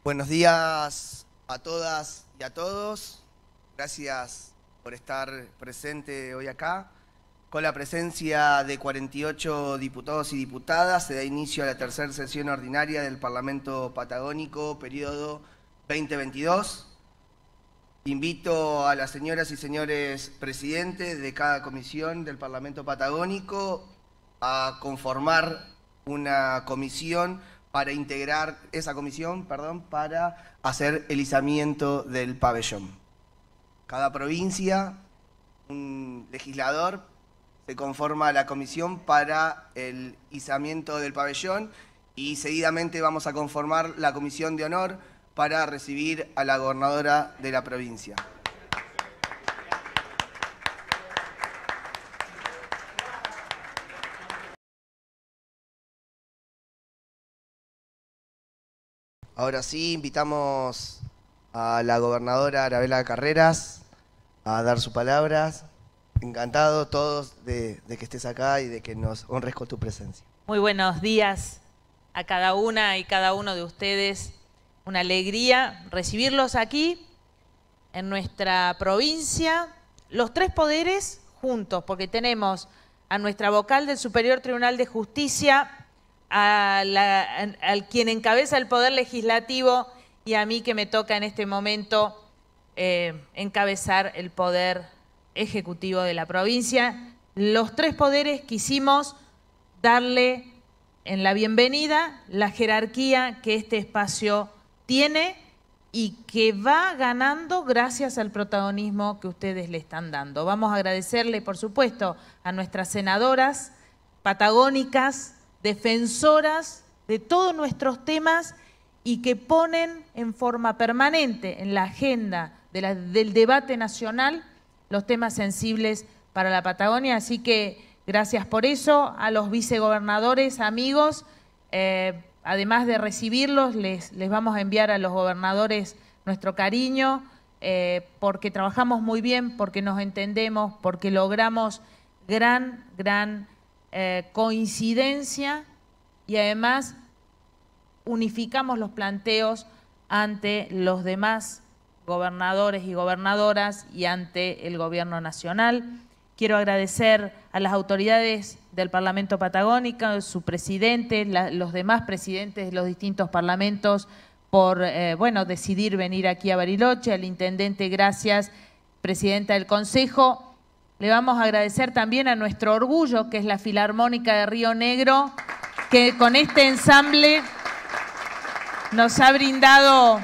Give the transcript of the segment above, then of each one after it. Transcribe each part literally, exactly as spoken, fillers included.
Buenos días a todas y a todos. Gracias por estar presente hoy acá. Con la presencia de cuarenta y ocho diputados y diputadas, se da inicio a la tercera sesión ordinaria del Parlamento Patagónico, periodo veinte veintidós. Invito a las señoras y señores presidentes de cada comisión del Parlamento Patagónico a conformar una comisión para integrar esa comisión, perdón, para hacer el izamiento del pabellón. Cada provincia, un legislador, se conforma la comisión para el izamiento del pabellón y seguidamente vamos a conformar la comisión de honor para recibir a la gobernadora de la provincia. Ahora sí, invitamos a la gobernadora Arabela Carreras a dar sus palabras. Encantado todos de, de que estés acá y de que nos honres con tu presencia. Muy buenos días a cada una y cada uno de ustedes. Una alegría recibirlos aquí en nuestra provincia, los tres poderes juntos, porque tenemos a nuestra vocal del Superior Tribunal de Justicia, a, la, a, a quien encabeza el Poder Legislativo y a mí que me toca en este momento eh, encabezar el Poder Ejecutivo de la provincia. Los tres poderes quisimos darle en la bienvenida la jerarquía que este espacio tiene y que va ganando gracias al protagonismo que ustedes le están dando. Vamos a agradecerle, por supuesto, a nuestras senadoras patagónicas, defensoras de todos nuestros temas y que ponen en forma permanente en la agenda de la, del debate nacional los temas sensibles para la Patagonia. Así que gracias por eso. A los vicegobernadores, amigos, eh, además de recibirlos, les, les vamos a enviar a los gobernadores nuestro cariño, eh, porque trabajamos muy bien, porque nos entendemos, porque logramos gran, gran eh, coincidencia y además unificamos los planteos ante los demás gobernadores y gobernadoras y ante el gobierno nacional. Quiero agradecer a las autoridades del Parlamento Patagónico, su presidente, la, los demás presidentes de los distintos parlamentos por eh, bueno, decidir venir aquí a Bariloche, al intendente, gracias, presidenta del Consejo. Le vamos a agradecer también a nuestro orgullo, que es la Filarmónica de Río Negro, que con este ensamble nos ha brindado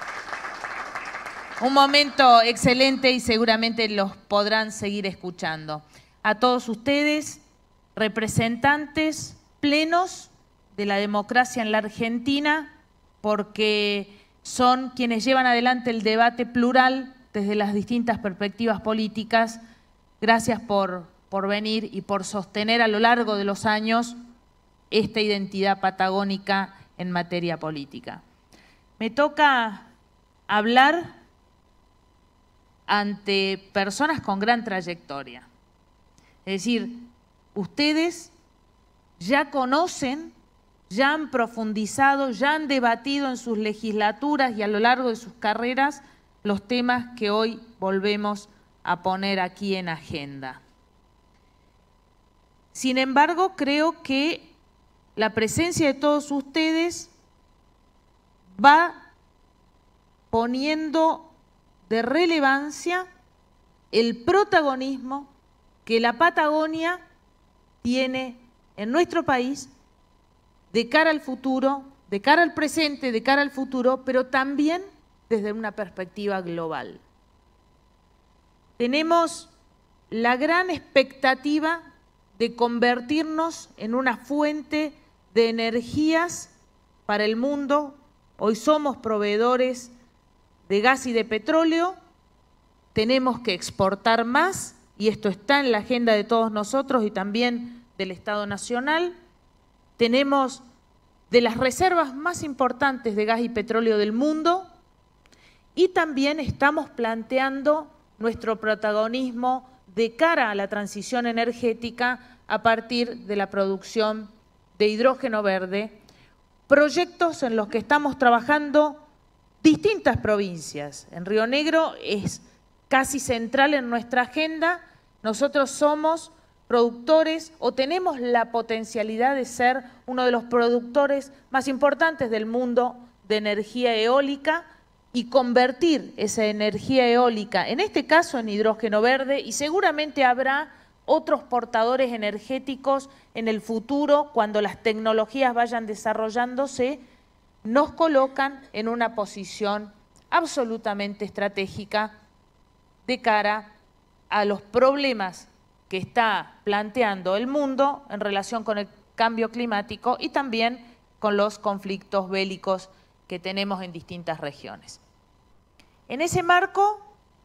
un momento excelente y seguramente los podrán seguir escuchando. A todos ustedes, representantes plenos de la democracia en la Argentina, porque son quienes llevan adelante el debate plural desde las distintas perspectivas políticas. Gracias por, por venir y por sostener a lo largo de los años esta identidad patagónica en materia política. Me toca hablar ante personas con gran trayectoria. Es decir, ustedes ya conocen, ya han profundizado, ya han debatido en sus legislaturas y a lo largo de sus carreras los temas que hoy volvemos a poner aquí en agenda. Sin embargo, creo que la presencia de todos ustedes va poniendo de relevancia el protagonismo que la Patagonia tiene en nuestro país de cara al futuro, de cara al presente, de cara al futuro, pero también desde una perspectiva global. Tenemos la gran expectativa de convertirnos en una fuente de energías para el mundo. Hoy somos proveedores de gas y de petróleo, tenemos que exportar más y esto está en la agenda de todos nosotros y también del Estado Nacional. Tenemos de las reservas más importantes de gas y petróleo del mundo y también estamos planteando nuestro protagonismo de cara a la transición energética a partir de la producción de hidrógeno verde, proyectos en los que estamos trabajando distintas provincias. En Río Negro es casi central en nuestra agenda. Nosotros somos productores o tenemos la potencialidad de ser uno de los productores más importantes del mundo de energía eólica y convertir esa energía eólica, en este caso en hidrógeno verde, y seguramente habrá otros portadores energéticos en el futuro cuando las tecnologías vayan desarrollándose, nos colocan en una posición absolutamente estratégica de cara a los problemas que está planteando el mundo en relación con el cambio climático y también con los conflictos bélicos que tenemos en distintas regiones. En ese marco,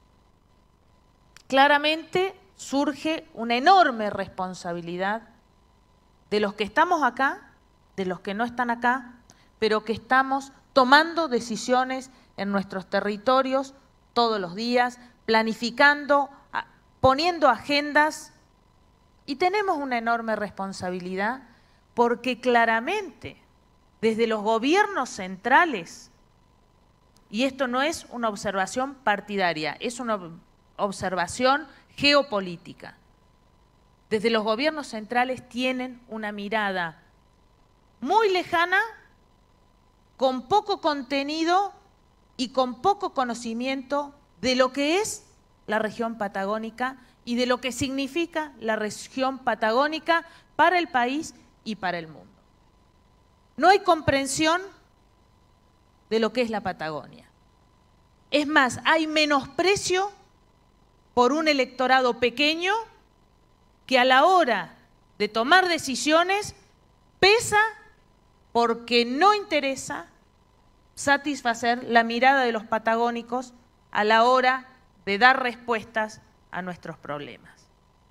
claramente surge una enorme responsabilidad de los que estamos acá, de los que no están acá, pero que estamos tomando decisiones en nuestros territorios todos los días, planificando, poniendo agendas, y tenemos una enorme responsabilidad porque claramente desde los gobiernos centrales, y esto no es una observación partidaria, es una observación geopolítica, desde los gobiernos centrales tienen una mirada muy lejana, con poco contenido y con poco conocimiento de lo que es la región patagónica y de lo que significa la región patagónica para el país y para el mundo. No hay comprensión de lo que es la Patagonia. Es más, hay menosprecio por un electorado pequeño que a la hora de tomar decisiones pesa porque no interesa satisfacer la mirada de los patagónicos a la hora de dar respuestas a nuestros problemas.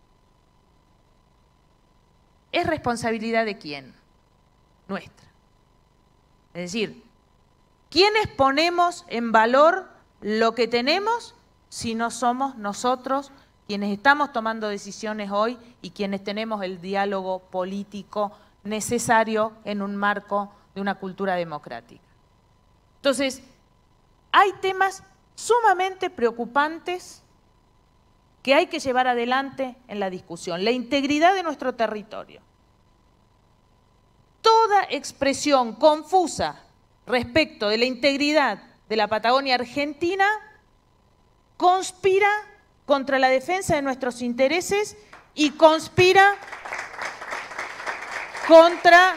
¿Es responsabilidad de quién? Nuestra. Es decir, ¿quiénes ponemos en valor lo que tenemos si no somos nosotros quienes estamos tomando decisiones hoy y quienes tenemos el diálogo político necesario en un marco de una cultura democrática? Entonces, hay temas sumamente preocupantes que hay que llevar adelante en la discusión. La integridad de nuestro territorio. Toda expresión confusa respecto de la integridad de la Patagonia Argentina conspira contra la defensa de nuestros intereses y conspira contra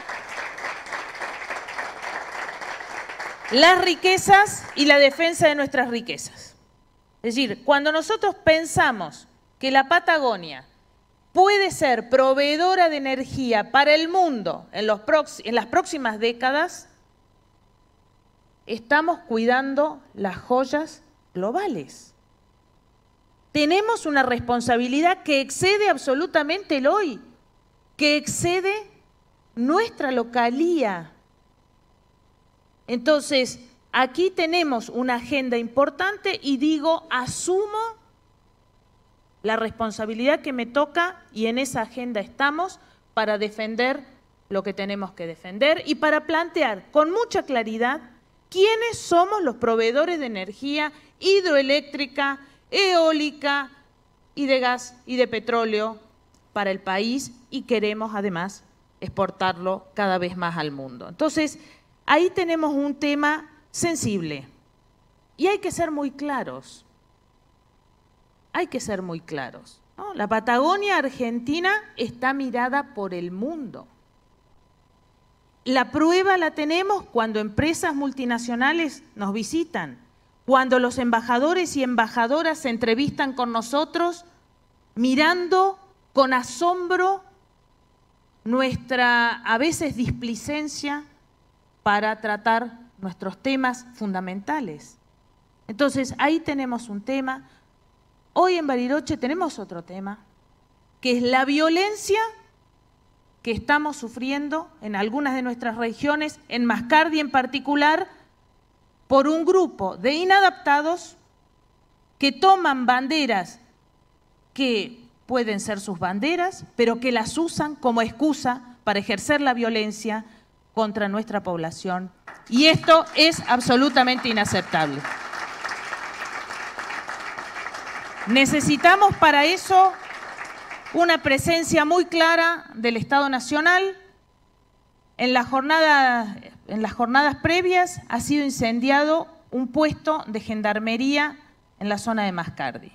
las riquezas y la defensa de nuestras riquezas. Es decir, cuando nosotros pensamos que la Patagonia puede ser proveedora de energía para el mundo en, los en las próximas décadas, estamos cuidando las joyas globales. Tenemos una responsabilidad que excede absolutamente el hoy, que excede nuestra localía. Entonces, aquí tenemos una agenda importante y digo, asumo la responsabilidad que me toca y en esa agenda estamos para defender lo que tenemos que defender y para plantear con mucha claridad quiénes somos los proveedores de energía hidroeléctrica, eólica y de gas y de petróleo para el país y queremos además exportarlo cada vez más al mundo. Entonces, ahí tenemos un tema sensible y hay que ser muy claros. Hay que ser muy claros, ¿no? La Patagonia Argentina está mirada por el mundo. La prueba la tenemos cuando empresas multinacionales nos visitan, cuando los embajadores y embajadoras se entrevistan con nosotros mirando con asombro nuestra a veces displicencia para tratar nuestros temas fundamentales. Entonces, ahí tenemos un tema. Hoy en Bariloche tenemos otro tema, que es la violencia que estamos sufriendo en algunas de nuestras regiones, en Mascardi en particular, por un grupo de inadaptados que toman banderas que pueden ser sus banderas, pero que las usan como excusa para ejercer la violencia contra nuestra población. Y esto es absolutamente inaceptable. Necesitamos para eso una presencia muy clara del Estado Nacional. En, la jornada, en las jornadas previas ha sido incendiado un puesto de gendarmería en la zona de Mascardi.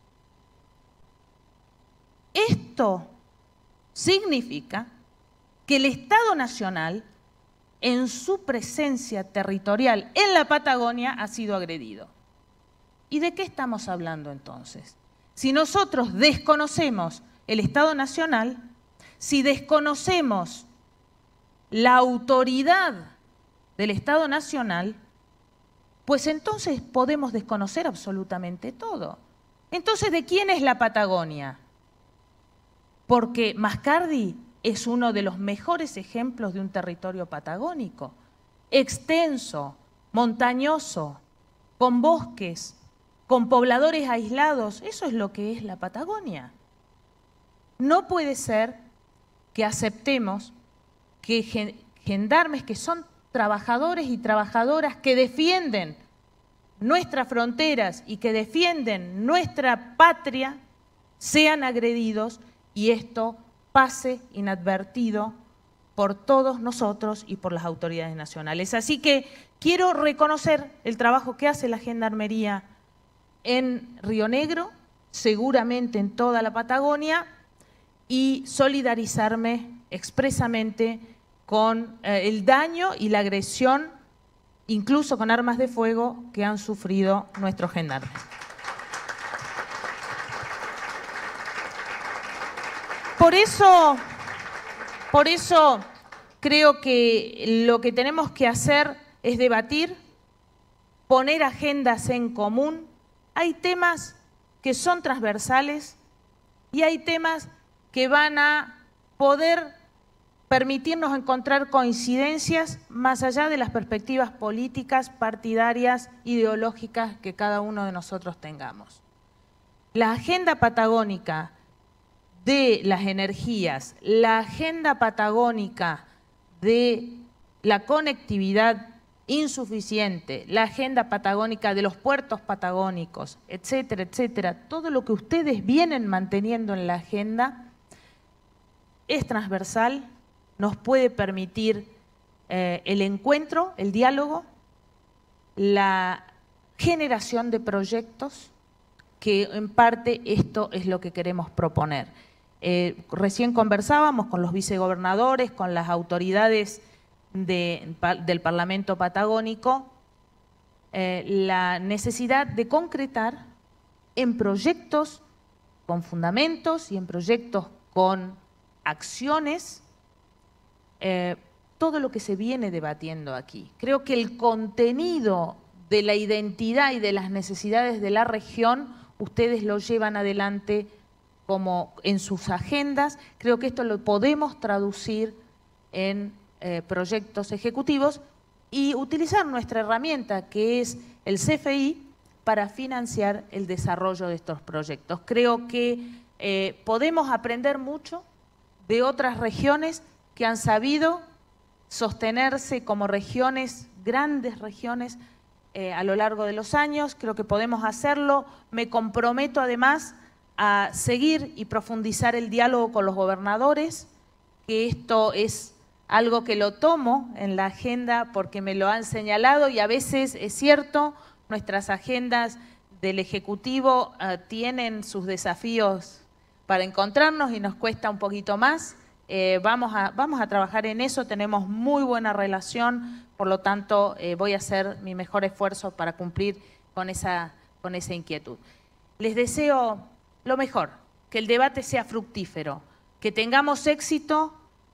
Esto significa que el Estado Nacional, en su presencia territorial en la Patagonia, ha sido agredido. ¿Y de qué estamos hablando entonces? Si nosotros desconocemos el Estado Nacional, si desconocemos la autoridad del Estado Nacional, pues entonces podemos desconocer absolutamente todo. Entonces, ¿de quién es la Patagonia? Porque Mascardi es uno de los mejores ejemplos de un territorio patagónico, extenso, montañoso, con bosques, con pobladores aislados. Eso es lo que es la Patagonia. No puede ser que aceptemos que gendarmes que son trabajadores y trabajadoras que defienden nuestras fronteras y que defienden nuestra patria sean agredidos y esto pase inadvertido por todos nosotros y por las autoridades nacionales. Así que quiero reconocer el trabajo que hace la Gendarmería en Río Negro, seguramente en toda la Patagonia, y solidarizarme expresamente con eh, el daño y la agresión, incluso con armas de fuego, que han sufrido nuestros gendarmes. Por eso, por eso creo que lo que tenemos que hacer es debatir, poner agendas en común. Hay temas que son transversales y hay temas que van a poder permitirnos encontrar coincidencias más allá de las perspectivas políticas, partidarias, ideológicas que cada uno de nosotros tengamos. La agenda patagónica de las energías, la agenda patagónica de la conectividad insuficiente, la agenda patagónica de los puertos patagónicos, etcétera, etcétera, todo lo que ustedes vienen manteniendo en la agenda es transversal, nos puede permitir eh, el encuentro, el diálogo, la generación de proyectos, que en parte esto es lo que queremos proponer. Eh, recién conversábamos con los vicegobernadores, con las autoridades de, del Parlamento Patagónico, eh, la necesidad de concretar en proyectos con fundamentos y en proyectos con acciones eh, todo lo que se viene debatiendo aquí. Creo que el contenido de la identidad y de las necesidades de la región, ustedes lo llevan adelante como en sus agendas. Creo que esto lo podemos traducir en eh, proyectos ejecutivos y utilizar nuestra herramienta, que es el C F I, para financiar el desarrollo de estos proyectos. Creo que eh, podemos aprender mucho de otras regiones que han sabido sostenerse como regiones, grandes regiones, eh, a lo largo de los años. Creo que podemos hacerlo. Me comprometo además a seguir y profundizar el diálogo con los gobernadores, que esto es algo que lo tomo en la agenda porque me lo han señalado y a veces es cierto, nuestras agendas del Ejecutivo uh, tienen sus desafíos para encontrarnos y nos cuesta un poquito más. Eh, vamos, a, vamos a trabajar en eso, tenemos muy buena relación, por lo tanto eh, voy a hacer mi mejor esfuerzo para cumplir con esa, con esa inquietud. Les deseo lo mejor, que el debate sea fructífero, que tengamos éxito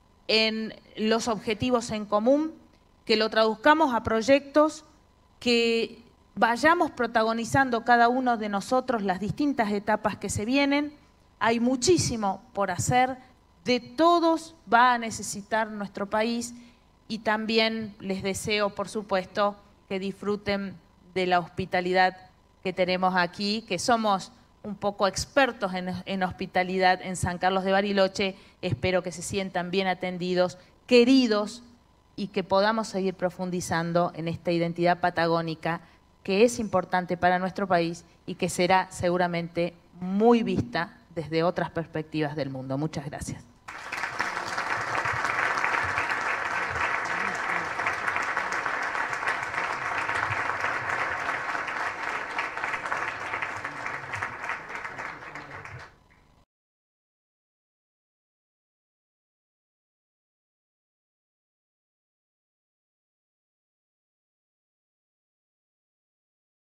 en los objetivos en común, que lo traduzcamos a proyectos, que vayamos protagonizando cada uno de nosotros las distintas etapas que se vienen. Hay muchísimo por hacer, de todos va a necesitar nuestro país y también les deseo, por supuesto, que disfruten de la hospitalidad que tenemos aquí, que somos un poco expertos en, en hospitalidad en San Carlos de Bariloche. Espero que se sientan bien atendidos, queridos y que podamos seguir profundizando en esta identidad patagónica que es importante para nuestro país y que será seguramente muy vista desde otras perspectivas del mundo. Muchas gracias.